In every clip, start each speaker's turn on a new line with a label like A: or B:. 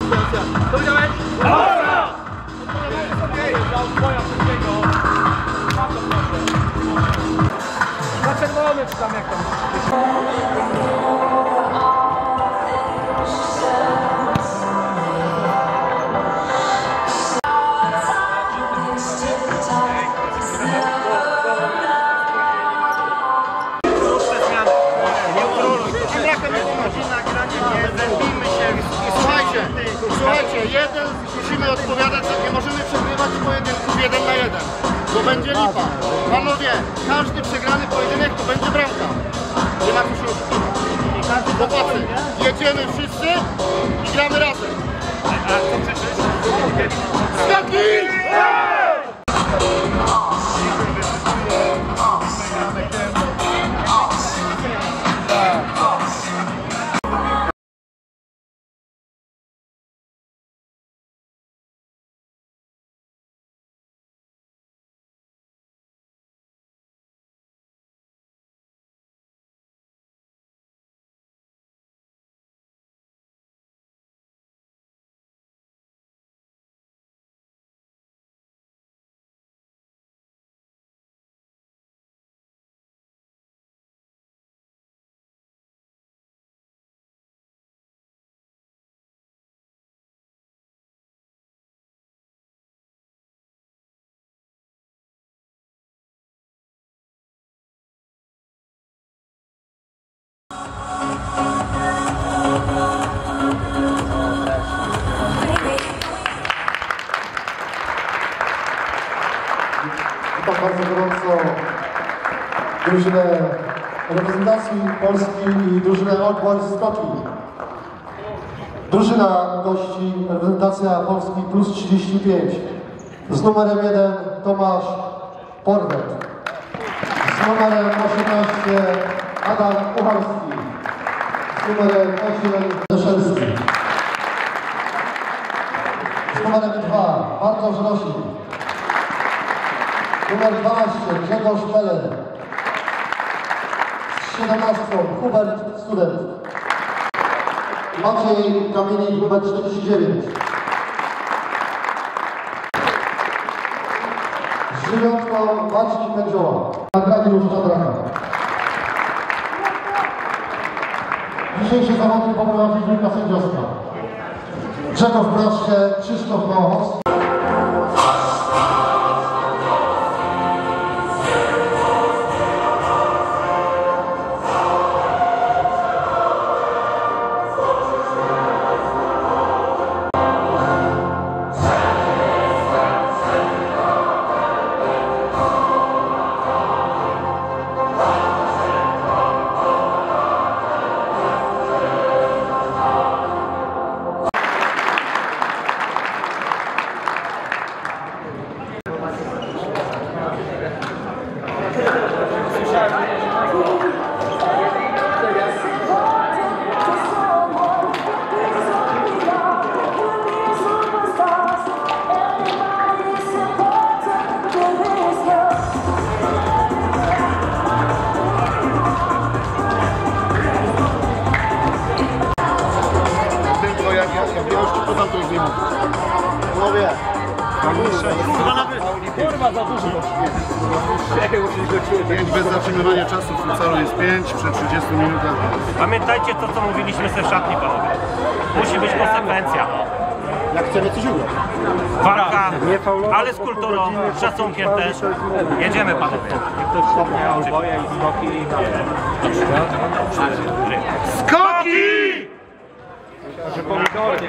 A: Co widziałeś? Dobra! Na czerwony czy tam jak tam?
B: Słuchajcie, musimy odpowiadać, nie możemy przegrywać pojedynków 1 na 1, bo będzie lipa. Panowie, każdy przegrany pojedynek to będzie bramka. Nie ma tu się oszukiwać. Chłopacy, jedziemy wszyscy i gramy razem. A co krzyczysz? Skoki!
C: Witam bardzo gorąco drużynę reprezentacji Polski i drużynę Old Boys Skoki. Drużyna gości reprezentacja Polski plus 35. Z numerem 1 Tomasz Porwet. Z numerem 18 Adam Kucharski. Z numerem 8 Deszelski. Z numerem 2 Bartosz Rosik. Numer 12 Grzegorz Peler. Z 17 Hubert Student. Maciej Kamienik numer 49. Z 9 Marcin Mędzioła. Nagranie Róża Draka. Dzisiejszy zawodnik poprowadzi trójka sędziowska. Grzegorz Braszkę, Krzysztof Małachowski.
A: Kurwa, za dużo.
B: 5 bez zatrzymywania czasu, w futsalu jest 5 przy 30 minutach.
D: Pamiętajcie to, co mówiliśmy sobie w szatni, panowie. Musi być konsekwencja.
B: Jak chcemy coś ugrać.
D: Walka, ale z kulturą, z szacunkiem też. Jedziemy, panowie.
A: Old Boys Skoki.
B: Skoki!
A: Że pomidornie.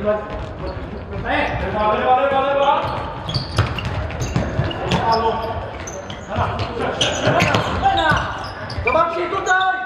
A: Zobaczcie tutaj!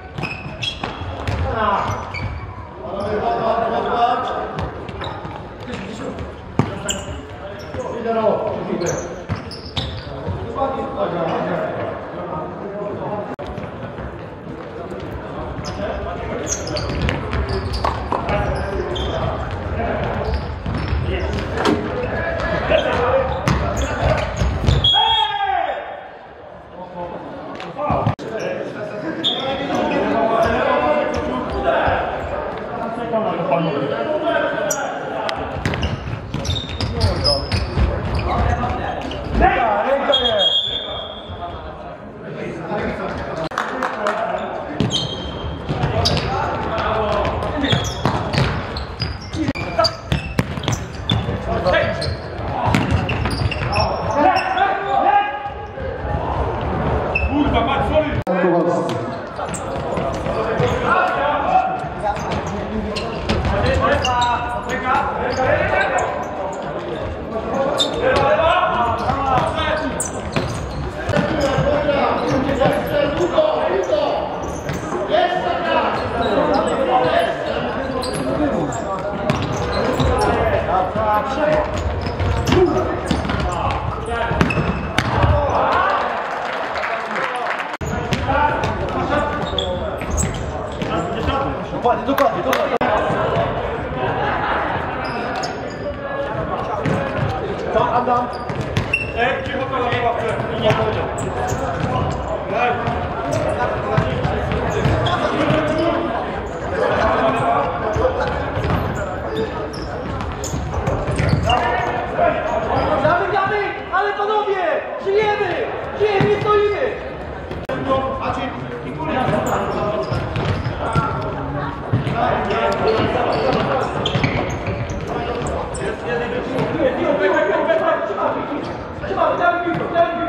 B: Dokładnie. To Adam.
D: Cicho to na łapkę. Nie powiedział.
A: Zamykamy! Ale panowie! Żyjemy! Nie stoimy! Trzymamy, damy piłkę!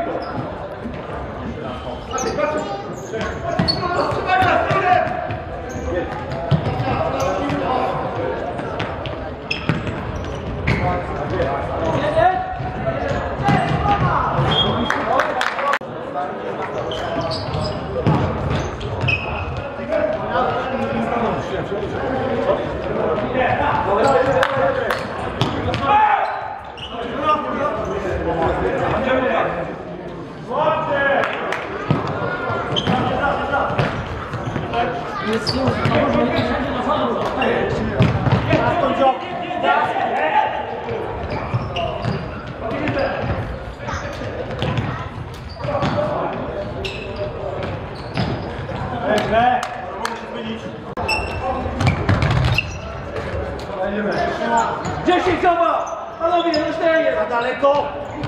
A: Dziesięć soba! Panowie, rozdaję! Na daleko!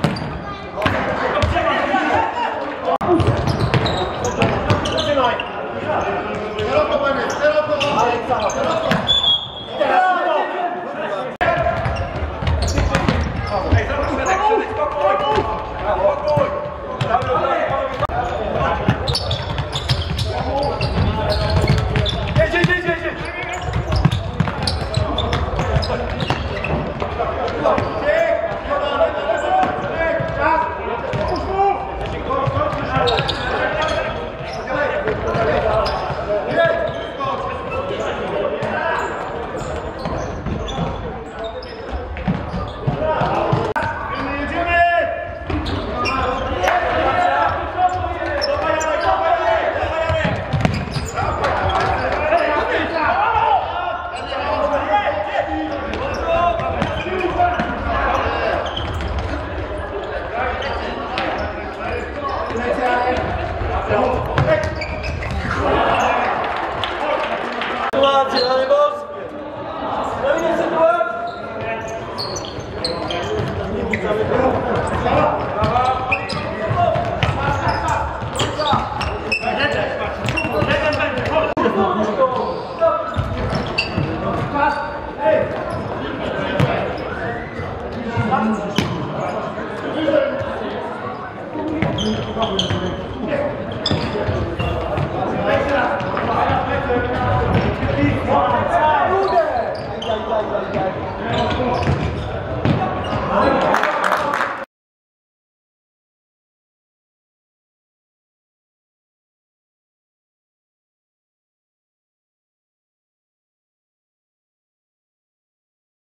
B: Trzymaj! Szeroko będzie, szeroko! Szeroko!